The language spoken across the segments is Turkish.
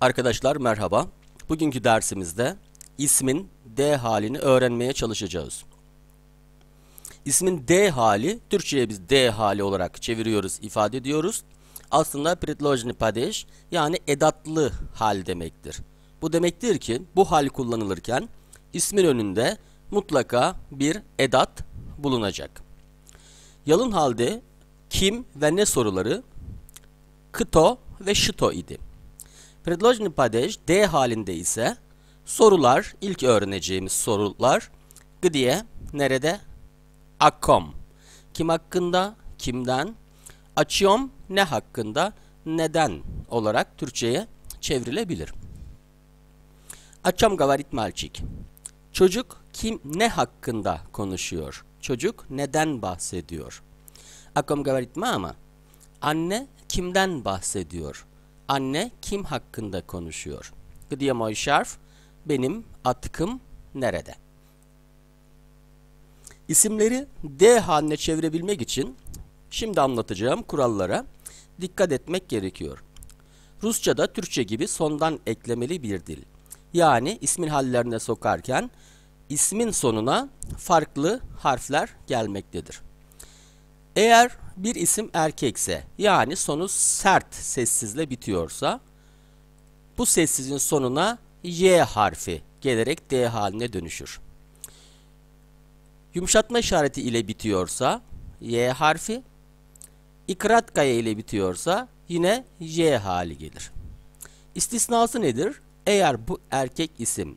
Arkadaşlar merhaba. Bugünkü dersimizde ismin D halini öğrenmeye çalışacağız. İsmin D hali, Türkçe'ye biz D hali olarak çeviriyoruz, ifade ediyoruz. Aslında предложный падеж yani edatlı hal demektir. Bu demektir ki bu hal kullanılırken ismin önünde mutlaka bir edat bulunacak. Yalın halde kim ve ne soruları kto ve şito idi. Предложный падеж D halinde ise sorular, ilk öğreneceğimiz sorular gdiye, nerede? О ком. Kim hakkında, kimden? О чем, ne hakkında, neden olarak Türkçe'ye çevrilebilir. О чем говорит мальчик? Çocuk kim, ne hakkında konuşuyor? Çocuk neden bahsediyor? О ком говорит мама? Anne kimden bahsediyor? Anne kim hakkında konuşuyor? Где мой шарф? Benim atkım nerede? İsimleri D haline çevirebilmek için şimdi anlatacağım kurallara dikkat etmek gerekiyor. Rusça'da Türkçe gibi sondan eklemeli bir dil. Yani ismin hallerine sokarken ismin sonuna farklı harfler gelmektedir. Eğer bir isim erkekse, yani sonu sert sessizle bitiyorsa, bu sessizin sonuna Y harfi gelerek D haline dönüşür. Yumuşatma işareti ile bitiyorsa Y harfi, ikratkaya ile bitiyorsa yine Y hali gelir. İstisnası nedir? Eğer bu erkek isim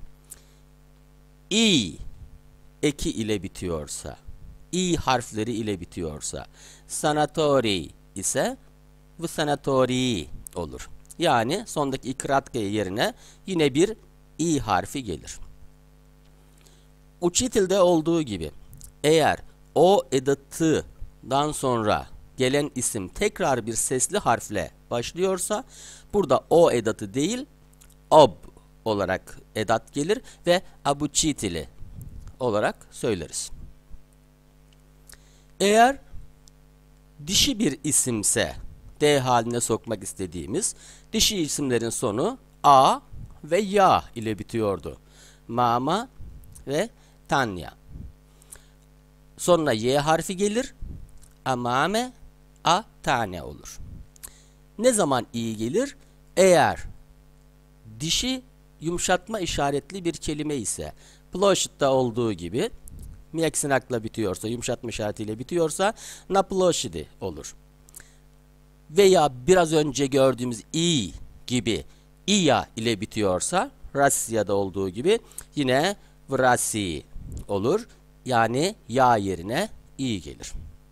İ eki ile bitiyorsa, İ harfleri ile bitiyorsa, sanatori ise bu sanatori olur. Yani sondaki ikratkaya yerine yine bir İ harfi gelir. Учитель'de olduğu gibi eğer o edatından sonra gelen isim tekrar bir sesli harfle başlıyorsa burada o edatı değil ob olarak edat gelir ve abuchitili olarak söyleriz. Eğer dişi bir isimse D haline sokmak istediğimiz dişi isimlerin sonu A ve Ya ile bitiyordu. Mama ve Tanya. Sonra Y harfi gelir. Amame, a tane olur. Ne zaman İ gelir? Eğer dişi yumuşatma işaretli bir kelime ise, ploşitta olduğu gibi miyaksinakla bitiyorsa, yumuşatma işaretiyle bitiyorsa na ploşidi olur. Veya biraz önce gördüğümüz İ gibi İya ile bitiyorsa, Rusya'da olduğu gibi yine vrasi olur. Yani ya yerine İ gelir.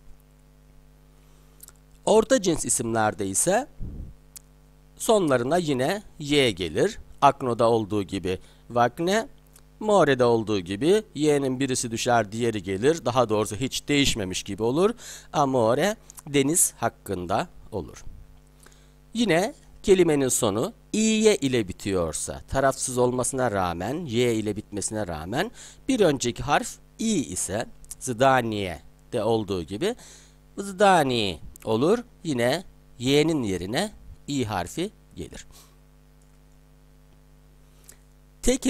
Orta cins isimlerde ise sonlarına yine Y gelir. Akno'da olduğu gibi Vakne, More'de olduğu gibi Y'nin birisi düşer, diğeri gelir. Daha doğrusu hiç değişmemiş gibi olur. Amore, deniz hakkında olur. Yine kelimenin sonu İ'ye ile bitiyorsa, tarafsız olmasına rağmen, Y ile bitmesine rağmen bir önceki harf İ ise, zdaniye'de olduğu gibi zdani olur. Yine Y'nin yerine İ harfi gelir. Tek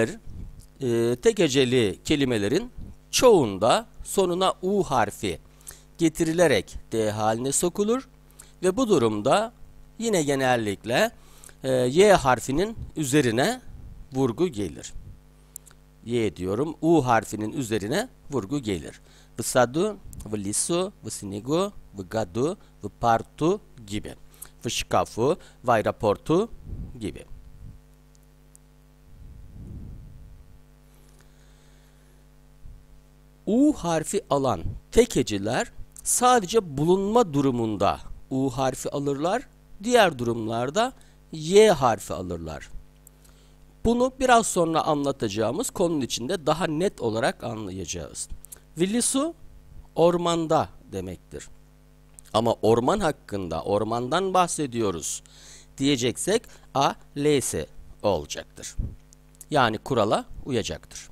heceli kelimelerin çoğunda sonuna U harfi getirilerek D haline sokulur ve bu durumda yine genellikle Y harfinin üzerine vurgu gelir. Y diyorum, U harfinin üzerine vurgu gelir. В саду, в лесу, в снегу, в году, в порту gibi. В шкафу, в аэропорту gibi. U harfi alan tek heceler sadece bulunma durumunda U harfi alırlar. Diğer durumlarda Y harfi alırlar. Bunu biraz sonra anlatacağımız konunun içinde daha net olarak anlayacağız. Villisu ormanda demektir. Ama orman hakkında, ormandan bahsediyoruz diyeceksek a, l'si olacaktır. Yani kurala uyacaktır.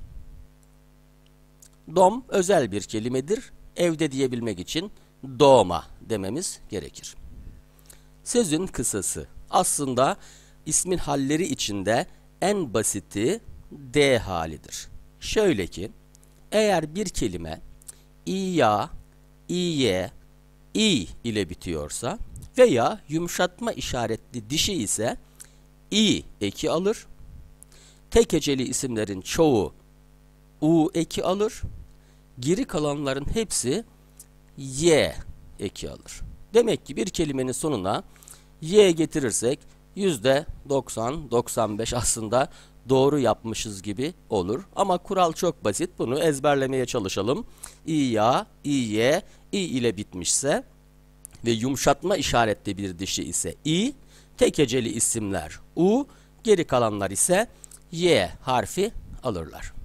Dom özel bir kelimedir. Evde diyebilmek için doma dememiz gerekir. Sözün kısası. Aslında ismin halleri içinde en basiti D halidir. Şöyle ki, eğer bir kelime İya, İye, İ ile bitiyorsa veya yumuşatma işaretli dişi ise İ eki alır. Tek heceli isimlerin çoğu U eki alır. Geri kalanların hepsi Y eki alır. Demek ki bir kelimenin sonuna Y getirirsek %90-95 aslında doğru yapmışız gibi olur. Ama kural çok basit. Bunu ezberlemeye çalışalım. İya, İye, İ ile bitmişse ve yumuşatma işaretli bir dişi ise İ, tek heceli isimler U, geri kalanlar ise Y harfi alırlar.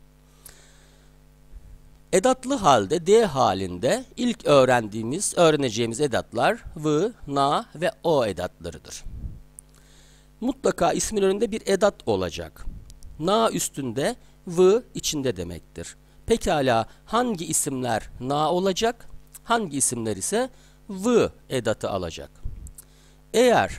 Edatlı halde D halinde ilk öğreneceğimiz edatlar V, Na ve O edatlarıdır. Mutlaka ismin önünde bir edat olacak. Na üstünde, V içinde demektir. Pekala hangi isimler na olacak, hangi isimler ise V edatı alacak? Eğer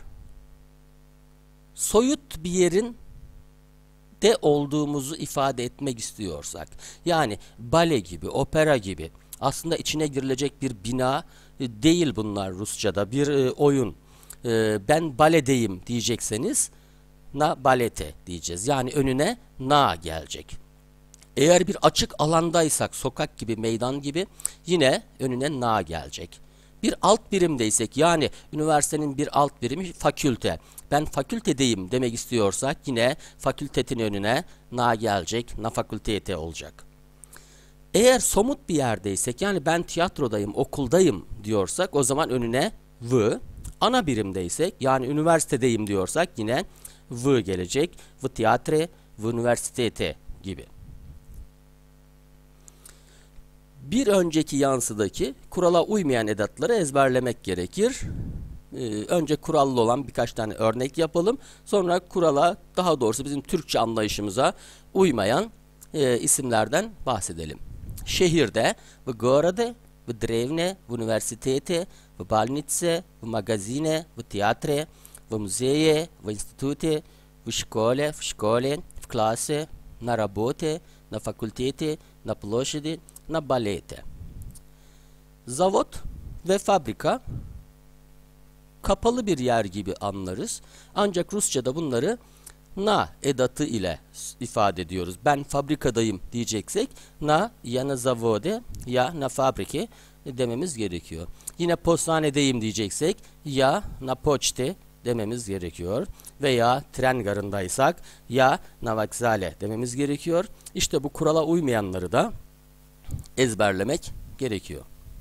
soyut bir yerin de olduğumuzu ifade etmek istiyorsak, yani bale gibi, opera gibi, aslında içine girilecek bir bina değil bunlar Rusça'da, bir oyun. Ben baledeyim diyecekseniz, na balete diyeceğiz. Yani önüne na gelecek. Eğer bir açık alandaysak, sokak gibi, meydan gibi, yine önüne na gelecek. Bir alt birimdeysek, yani üniversitenin bir alt birimi fakülte. Ben fakültedeyim demek istiyorsak yine fakültetin önüne na gelecek, na fakültete olacak. Eğer somut bir yerdeysek, yani ben tiyatrodayım, okuldayım diyorsak o zaman önüne v. Ana birimdeysek, yani üniversitedeyim diyorsak yine v gelecek. V tiyatre, v üniversitete gibi. Bir önceki yansıdaki kurala uymayan edatları ezberlemek gerekir. Önce kurallı olan birkaç tane örnek yapalım. Sonra kurala, daha doğrusu bizim Türkçe anlayışımıza uymayan isimlerden bahsedelim. Şehirde v горode, v древне, v üniversitete, v больнице, v magazine, v tiyatre, v музее, v институте, v школе, v klase, na работе, na fakültete, na площади, na balete. Zavod ve fabrika kapalı bir yer gibi anlarız. Ancak Rusça'da bunları na edatı ile ifade ediyoruz. Ben fabrikadayım diyeceksek na ya na zavode ya na fabrike dememiz gerekiyor. Yine postanedeyim diyeceksek ya na poçte dememiz gerekiyor. Veya tren garındaysak ya na vokzale dememiz gerekiyor. İşte bu kurala uymayanları da ezberlemek gerekiyor.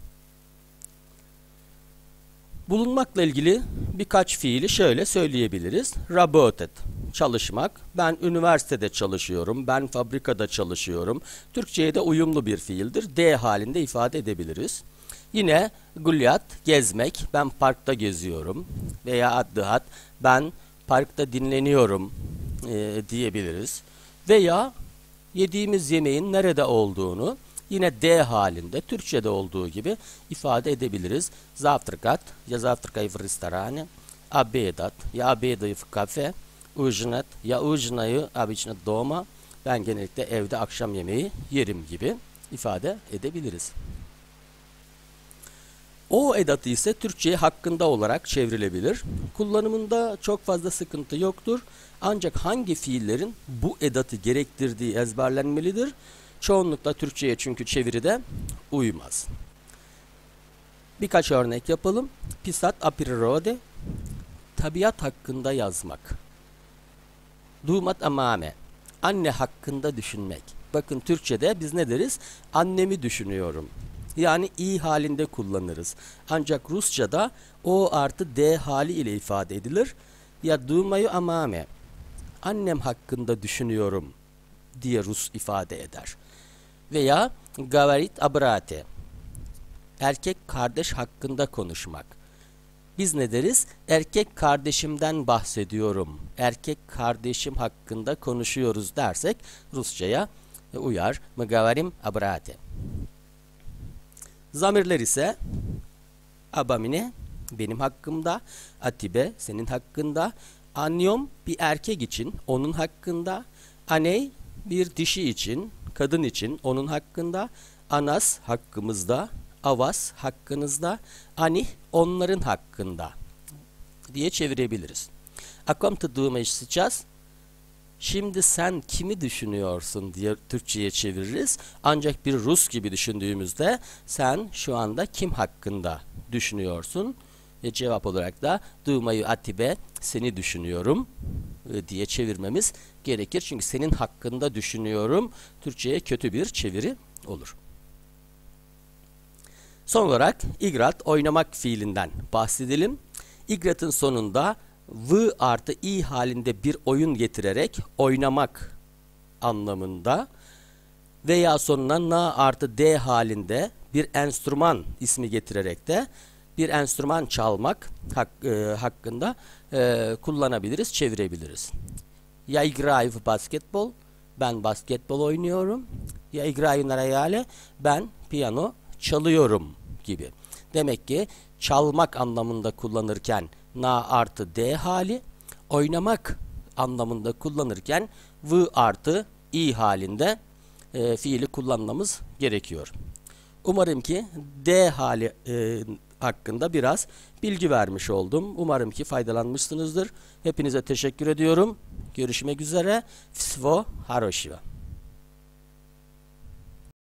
Bulunmakla ilgili birkaç fiili şöyle söyleyebiliriz. Работать, çalışmak. Ben üniversitede çalışıyorum. Ben fabrikada çalışıyorum. Türkçe'ye de uyumlu bir fiildir. D halinde ifade edebiliriz. Yine gulyat, gezmek. Ben parkta geziyorum. Veya addıhat, ben parkta dinleniyorum diyebiliriz. Veya yediğimiz yemeğin nerede olduğunu yine D halinde Türkçe'de olduğu gibi ifade edebiliriz. Завтракать, я завтракаю в ресторане. Обедать, я обедаю в кафе. Ужинать, я ужинаю обычно дома. Ben genellikle evde akşam yemeği yerim gibi ifade edebiliriz. O edatı ise Türkçe'ye hakkında olarak çevrilebilir. Kullanımında çok fazla sıkıntı yoktur. Ancak hangi fiillerin bu edatı gerektirdiği ezberlenmelidir. Çoğunlukla Türkçe'ye çünkü çeviride uymaz. Birkaç örnek yapalım. Pisat a prirode, tabiat hakkında yazmak. Dumat amame, anne hakkında düşünmek. Bakın Türkçe'de biz ne deriz? Annemi düşünüyorum. Yani i halinde kullanırız. Ancak Rusça'da o artı d hali ile ifade edilir. Ya dumayu amame, annem hakkında düşünüyorum diye Rus ifade eder. Veya gavarit abrate, erkek kardeş hakkında konuşmak. Biz ne deriz? Erkek kardeşimden bahsediyorum. Erkek kardeşim hakkında konuşuyoruz dersek Rusça'ya uyar. Мы говорим о брате. Zamirler ise abamine benim hakkımda, atibe senin hakkında, Anyom bir erkek için, onun hakkında. Aney bir dişi için, kadın için, onun hakkında. Anas hakkımızda. Avas hakkınızda. Anih onların hakkında diye çevirebiliriz. Akom tıdığıma işleyeceğiz. Şimdi sen kimi düşünüyorsun diye Türkçe'ye çeviririz. Ancak bir Rus gibi düşündüğümüzde sen şu anda kim hakkında düşünüyorsun? Ve cevap olarak da Dumayı Atibe seni düşünüyorum diye çevirmemiz gerekir. Çünkü senin hakkında düşünüyorum Türkçe'ye kötü bir çeviri olur. Son olarak igrat oynamak fiilinden bahsedelim. İgrat'ın sonunda v artı i halinde bir oyun getirerek oynamak anlamında veya sonuna na artı d halinde bir enstrüman ismi getirerek de bir enstrüman çalmak hakkında kullanabiliriz, çevirebiliriz. Ya igrаю basketbol, ben basketbol oynuyorum. Ya igrаю na rayale, ben piyano çalıyorum gibi. Demek ki çalmak anlamında kullanırken na artı d hali, oynamak anlamında kullanırken v artı i halinde fiili kullanmamız gerekiyor. Umarım ki d hali hakkında biraz bilgi vermiş oldum. Umarım ki faydalanmışsınızdır. Hepinize teşekkür ediyorum. Görüşmek üzere. Всего хорошего.